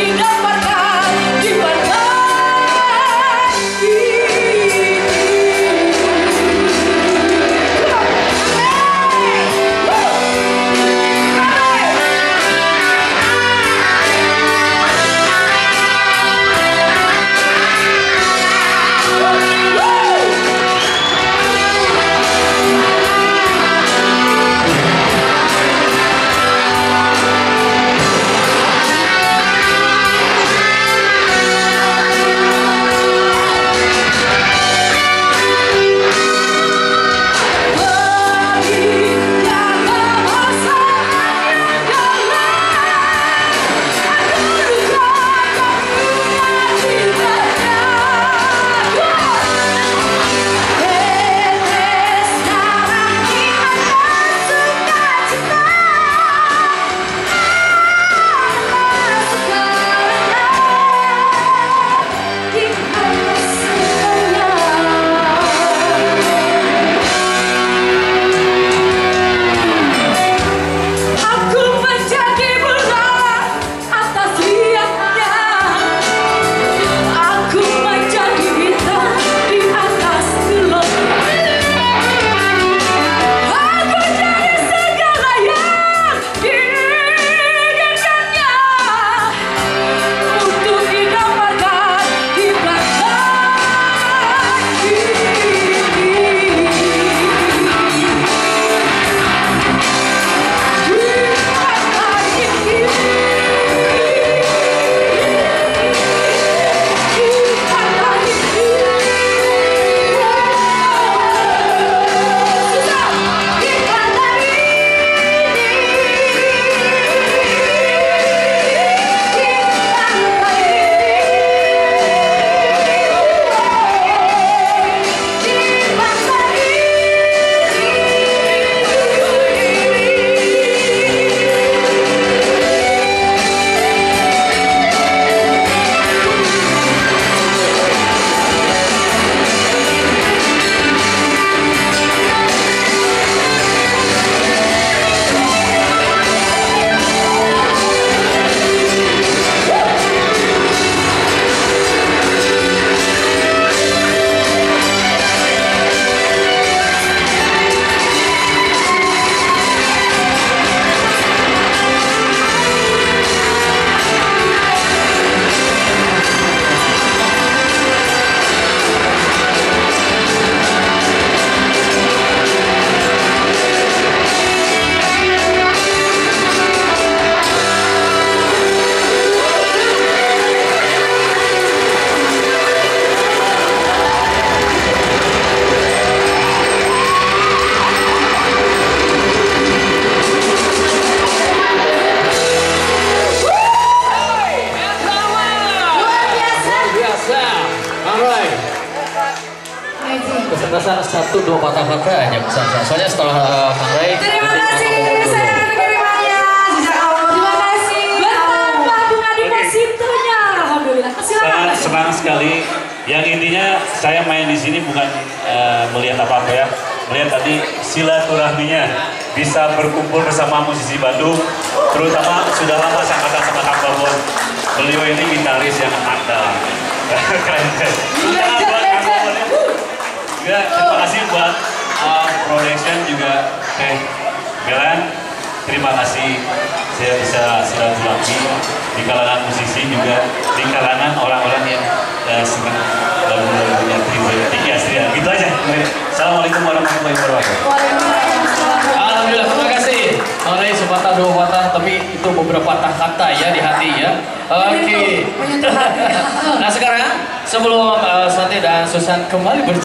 didapatkan di mana Kesan satu dua patah-patah hanya pesan. Soalnya setelah Kang Ray. Terima kasih, saya menerimanya. Terima kasih. Betapa bunga di positunya. Alhamdulillah. Silakan. Senang sekali. Yang intinya saya main di sini bukan melihat apa-apa ya. Melihat tadi silaturahminya bisa berkumpul bersama musisi Bandung. Terutama sudah lama sangkatan sama Kang Barbon. Beliau ini gitaris yang andal. Keren. Juga terima kasih buat production juga Melan. Terima kasih saya bisa silaturahmi di kalangan musisi juga di kalangan orang-orang yang senang lagu-lagunya tinggi asli ya. Gitu aja. Assalamualaikum warahmatullahi wabarakatuh. Alhamdulillah, terima kasih. Mengenai sepatah dua patah, tapi itu beberapa patah kata ya di hati ya. Oke. Nah sekarang sebelum Santi dan Susan kembali